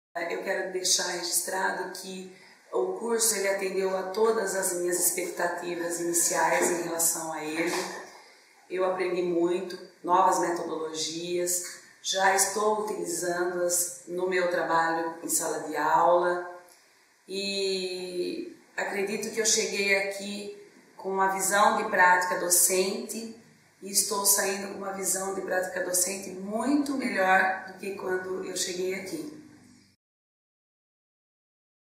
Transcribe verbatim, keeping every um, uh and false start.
Eu quero deixar registrado que o curso ele atendeu a todas as minhas expectativas iniciais em relação a ele. Eu aprendi muito, novas metodologias, já estou utilizando-as no meu trabalho em sala de aula e acredito que eu cheguei aqui com uma visão de prática docente e estou saindo com uma visão de prática docente muito melhor do que quando eu cheguei aqui.